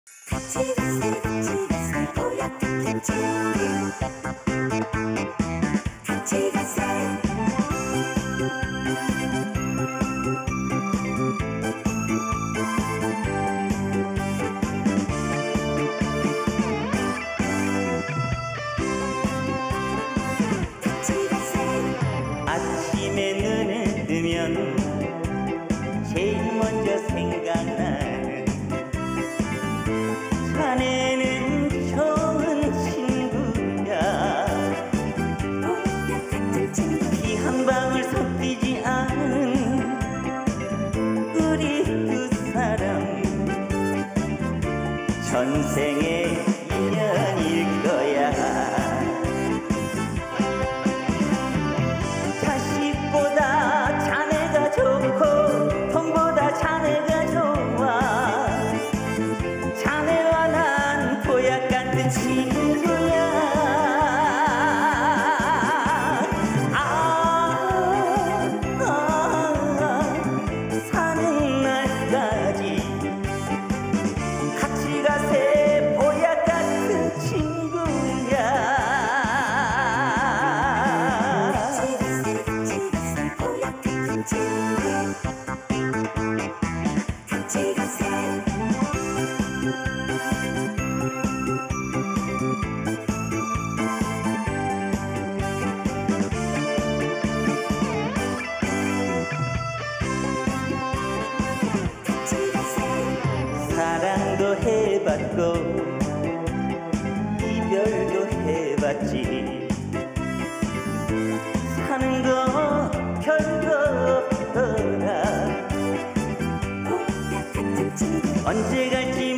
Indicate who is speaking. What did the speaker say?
Speaker 1: 같이 가세 뽀얗게 친구 같이 가세
Speaker 2: 아침에 눈을 뜨면 제일 먼저 생각나는 자네는 좋은 친구야. 피 한 방울 섞이지 않은 우리 두 사람 전생의 인연일 거야. 자식보다 자네가 좋고 돈보다 자네가 좋아. 자네와 난 보약 같은 친구야. 사는 날까지 같이 가세 보약 같은 친구야. 같이 가세 사랑도 해봤고 이별도 해봤지. 사는 거 별거 없더라. 언제 갈지